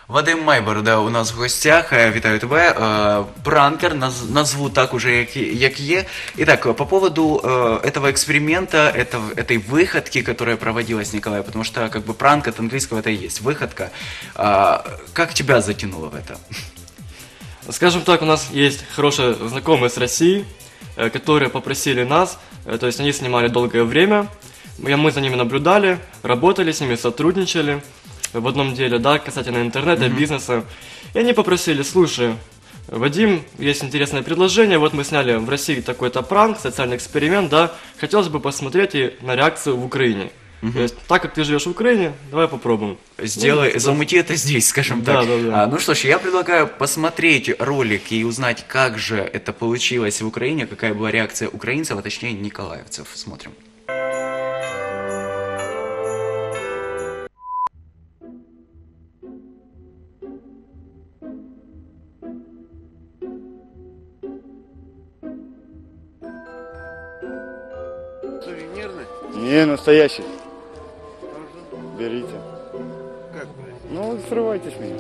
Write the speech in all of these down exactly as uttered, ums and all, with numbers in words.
Вадим Майбор, да, у нас в гостях. Е, Вітаю тебе. Е, Пранкер, наз- назву так уже, як, як є. Итак, по поводу э, этого эксперимента, этого, этой выходки, которая проводилась, Николай, потому что как бы пранк от английского это и есть выходка. А, как тебя затянуло в это? Скажем так, у нас есть хорошие знакомые с России, э, которые попросили нас, э, то есть они снимали долгое время, и мы за ними наблюдали, работали с ними, сотрудничали в одном деле, да, касательно интернета, Мгм. бизнеса. И они попросили: слушай, Вадим, есть интересное предложение, вот мы сняли в России такой-то пранк, социальный эксперимент, да, хотелось бы посмотреть и на реакцию в Украине. То есть, так как ты живешь в Украине, давай попробуем. Сделай, Ну, замути это здесь, скажем Да, так. да, да. А, ну что ж, я предлагаю посмотреть ролик и узнать, как же это получилось в Украине, какая была реакция украинцев, а точнее николаевцев. Смотрим. Сувенирный? Не, настоящий. Можно? Берите. Как брать? Ну, срывайте с меня.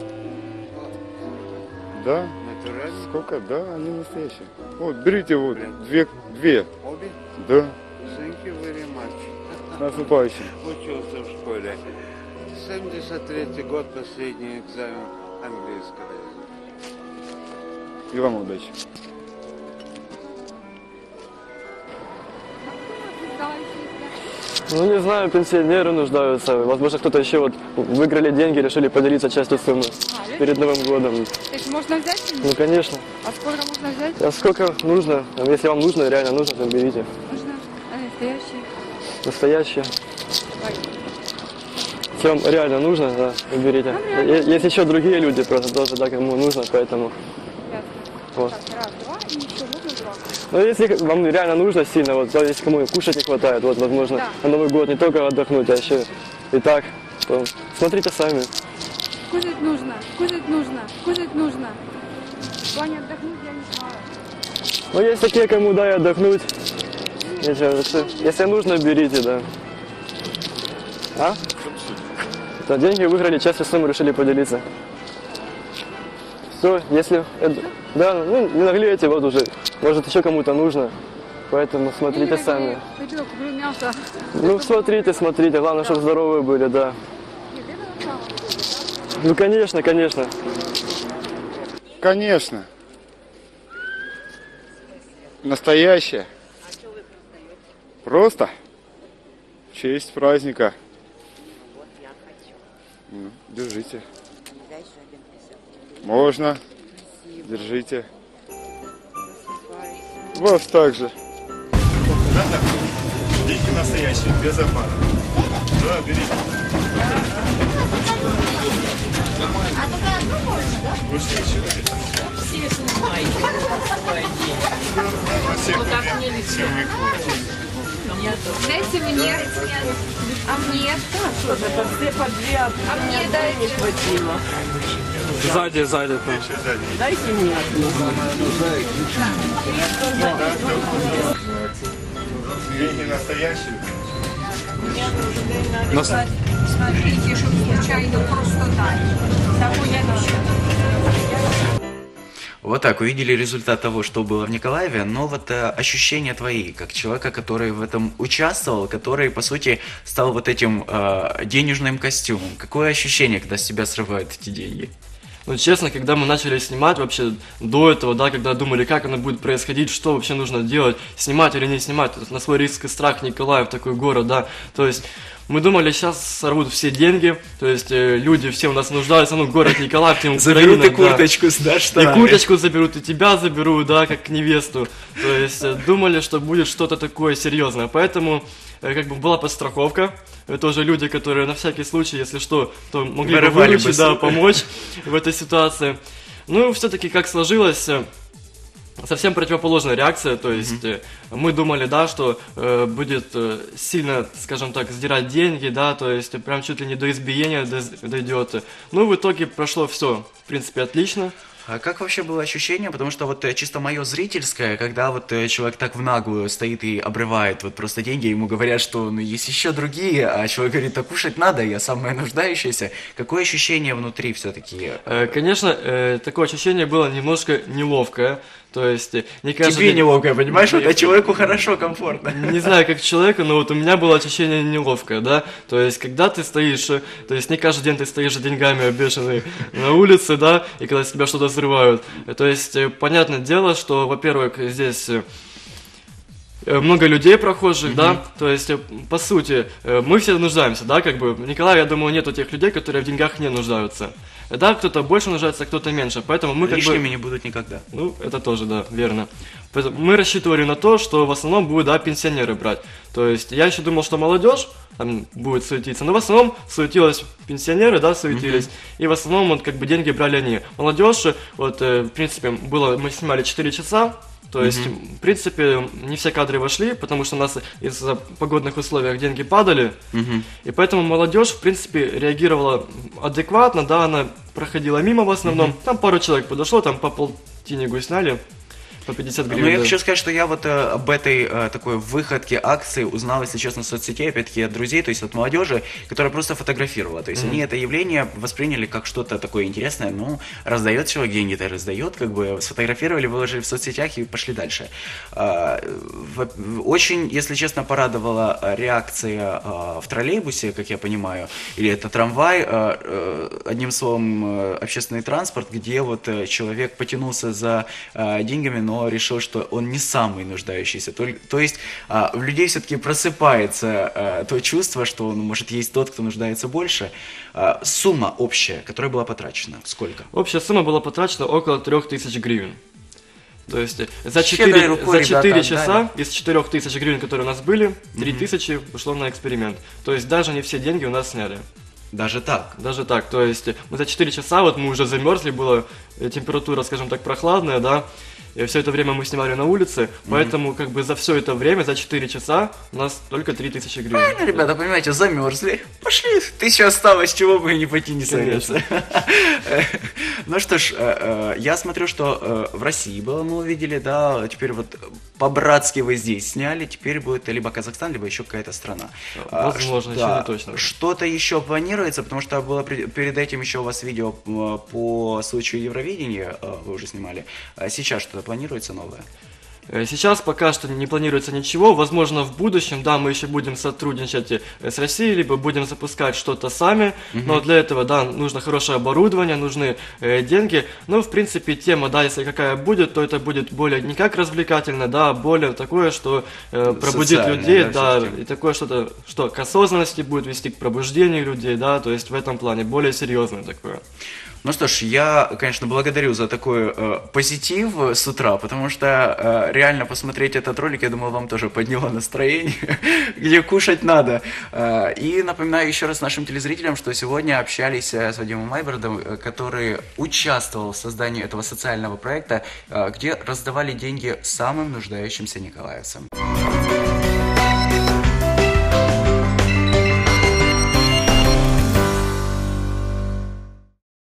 Да. Натуральный? Сколько? Да, они настоящие. Вот, берите вот, Прям. две, две. Обе? Да. Thank you very much. С наступающим. Учился в школе. семьдесят третий год, последний экзамен английского языка. И вам удачи. Ну, не знаю, пенсионеры нуждаются. Возможно, кто-то еще вот выиграли деньги, решили поделиться частью суммы А, перед Новым годом. То есть можно взять? или Ну, нет? конечно. А сколько можно взять? А сколько нужно? Если вам нужно, реально нужно, то берите. Можно. А настоящий? Настоящее. Ой. Если вам реально нужно, да, берите. Нам реально. Е- Есть еще другие люди, просто тоже, да, кому нужно, поэтому. Ясно. Вот. Так, раз, два и еще можно два. Но если вам реально нужно сильно, вот, да, если кому кушать не хватает, вот, возможно, Да. на Новый год не только отдохнуть, а еще и так, то смотрите сами. Кушать нужно, кушать нужно, кушать нужно. Ваня, отдохнуть я не знаю. Ну, есть такие, кому, да, и отдохнуть. Ничего, если, если нужно, берите, да. А? Да, деньги выиграли, частью суммы решили поделиться. Все, если... это- да, ну, не наглейте, вот уже. Может, еще кому-то нужно. Поэтому смотрите Или сами. Пойду, куплю мясо. Ну, смотрите, смотрите. Главное, чтобы здоровые были, да. Нет, это сало. Ну, конечно, конечно. Конечно. Настоящее. Просто. В честь праздника. Ну, держите. Можно. Держите. Вас также. Деньги настоящие, без обмана. Да, берите. Вы что, еще хотите? Все снимаете, господи. Всех Вот так нет, мне всем не хватит. Дайте мне. А мне? Это все по две, а А мне дайте. не хватило. Сзади, сзади. там. Еще сзади. Дайте мне одну. Деньги настоящие. Мне нужны Нас- на Смотрите, чтобы случайно просто дать. того я еще. Вот так, увидели результат того, что было в Николаеве, но вот э, ощущения твои, как человека, который в этом участвовал, который, по сути, стал вот этим э, денежным костюмом. Какое ощущение, когда с тебя срывают эти деньги? Ну, честно, когда мы начали снимать вообще до этого, да, когда думали, как оно будет происходить, что вообще нужно делать, снимать или не снимать, на свой риск и страх Николаев, такой город, да, то есть мы думали, сейчас сорвут все деньги, то есть э, люди все у нас нуждаются, ну, город Николаев, тем Заберут Украина, и да. курточку, да, И штанами. курточку заберут, и тебя заберут, да, как невесту. То есть э, думали, что будет что-то такое серьезное. Поэтому э, как бы была подстраховка. Это тоже люди, которые на всякий случай, если что, то могли бы Воровали бы выручить, да, суммы. помочь в этой ситуации. Ну, все-таки как сложилось, э, совсем противоположная реакция, то есть э, мы думали, да, что э, будет э, сильно, скажем так, сдирать деньги, да, то есть прям чуть ли не до избиения доз- дойдет. Ну, в итоге прошло все, в принципе, отлично. А как вообще было ощущение? Потому что вот э, чисто мое зрительское, когда вот э, человек так в наглую стоит и обрывает вот просто деньги, ему говорят, что ну есть еще другие, а человек говорит, а кушать надо, я самая нуждающаяся. Какое ощущение внутри все-таки? Э, Конечно, э, такое ощущение было немножко неловкое. То есть, э, не каждый Тебе день- неловко, понимаешь? Вот, а человеку хорошо, комфортно. Не знаю, как человеку, но вот у меня было ощущение неловкое, да, то есть, когда ты стоишь, э, то есть, не каждый день ты стоишь с деньгами обвешанный на улице, да, и когда с тебя что-то взрывают, Э, то есть, э, понятное дело, что, во-первых, здесь э, э, много людей прохожих, да, то есть, э, по сути, э, мы все нуждаемся, да, как бы, в Николаеве, я думаю, нету тех людей, которые в деньгах не нуждаются, да, кто-то больше нуждается, кто-то меньше, поэтому мы как бы... Лишними не будут никогда. Ну, это тоже, да, верно. Поэтому мы рассчитывали на то, что в основном будут, да, пенсионеры брать. То есть я еще думал, что молодежь там будет суетиться, но в основном суетилась пенсионеры, да, суетились, и в основном вот как бы деньги брали они. Молодежь, вот, э, в принципе, было, мы снимали четыре часа, то есть, в принципе, не все кадры вошли, потому что у нас из-за погодных условий деньги падали, и поэтому молодежь, в принципе, реагировала адекватно, да, она проходила мимо в основном, там пару человек подошло, там по полтиннигу сняли, по пятьдесят Ну, гривен. я да. хочу сказать, что я вот э, об этой э, такой выходке акции узнал, если честно, в соцсетей, опять-таки, от друзей, то есть от молодежи, которая просто фотографировала. То есть они это явление восприняли как что-то такое интересное. Ну, раздает человек деньги-то раздает, как бы сфотографировали, выложили в соцсетях и пошли дальше. А, в- очень, если честно, порадовала э, реакция э, в троллейбусе, как я понимаю, или это трамвай, э, э, одним словом, э, общественный транспорт, где вот э, человек потянулся за э, деньгами, но решил, что он не самый нуждающийся. То, то есть а, в людей все-таки просыпается а, то чувство, что ну, может есть тот, кто нуждается больше. А, сумма общая, которая была потрачена, сколько? Общая сумма была потрачена около трех тысяч гривен. То есть э, за Щедрой четыре, рукой за четыре ребята часа отдали. из четырех тысяч гривен, которые у нас были, три тысячи ушло на эксперимент. То есть даже не все деньги у нас сняли. Даже так. Даже так, то есть э, мы за четыре часа, вот мы уже замерзли, была э, температура, скажем так, прохладная, да, и все это время мы снимали на улице, поэтому как бы за все это время, за четыре часа у нас только три тысячи гривен. Правильно, ребята, понимаете, замерзли. Пошли, тысяча осталось, чего бы и не пойти, не согреться. Ну что ж, э, э, я смотрю, что э, в России было, мы увидели, да, теперь вот по-братски вы здесь сняли, теперь будет либо Казахстан, либо еще какая-то страна. А, Возможно, ш- еще да, не точно. Что-то еще планируется, потому что было при- перед этим еще у вас видео э, по случаю Евровидения, э, вы уже снимали. А сейчас что-то планируется новое? Э, Сейчас пока что не планируется ничего, возможно в будущем, да, мы еще будем сотрудничать э, с Россией, либо будем запускать что-то сами, но для этого, да, нужно хорошее оборудование, нужны э, деньги, но в принципе тема, да, если какая будет, то это будет более не как развлекательно, да, а более такое, что э, пробудит Социальное, людей, да, да, всё-таки. и такое что-то, что к осознанности будет вести, к пробуждению людей, да, то есть в этом плане более серьезное такое. Ну что ж, я, конечно, благодарю за такой э, позитив с утра, потому что э, реально посмотреть этот ролик, я думаю, вам тоже подняло настроение, где кушать надо. Э, и напоминаю еще раз нашим телезрителям, что сегодня общались э, с Вадимом Майбородом, э, который участвовал в создании этого социального проекта, э, где раздавали деньги самым нуждающимся николаевцам.